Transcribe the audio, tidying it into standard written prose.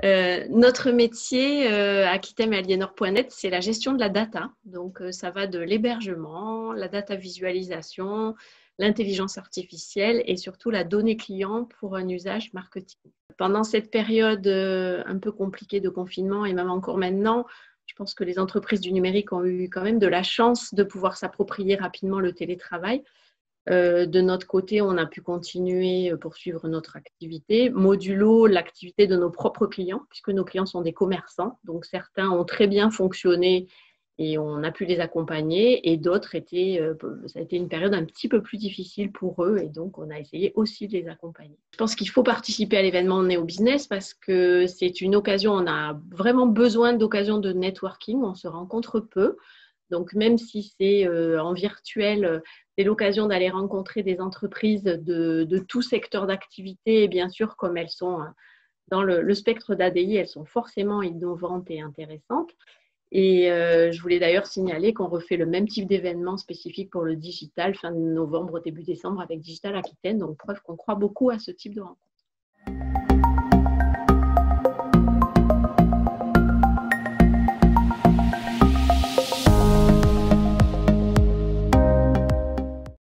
Notre métier à Kitem et Aliénor.net, c'est la gestion de la data. Donc, ça va de l'hébergement, la data visualisation, l'intelligence artificielle et surtout la donnée client pour un usage marketing. Pendant cette période un peu compliquée de confinement et même encore maintenant, je pense que les entreprises du numérique ont eu quand même de la chance de pouvoir s'approprier rapidement le télétravail. De notre côté, on a pu continuer, poursuivre notre activité, modulo l'activité de nos propres clients, puisque nos clients sont des commerçants. Donc, certains ont très bien fonctionné et on a pu les accompagner, et d'autres ça a été une période un petit peu plus difficile pour eux, et donc on a essayé aussi de les accompagner. Je pense qu'il faut participer à l'événement Néo Business parce que c'est une occasion, on a vraiment besoin d'occasions de networking, on se rencontre peu. Donc, même si c'est en virtuel, c'est l'occasion d'aller rencontrer des entreprises de tout secteur d'activité. Et bien sûr, comme elles sont dans le spectre d'ADI, elles sont forcément innovantes et intéressantes. Et je voulais d'ailleurs signaler qu'on refait le même type d'événement spécifique pour le digital fin novembre, début décembre avec Digital Aquitaine. Donc, preuve qu'on croit beaucoup à ce type de rencontre.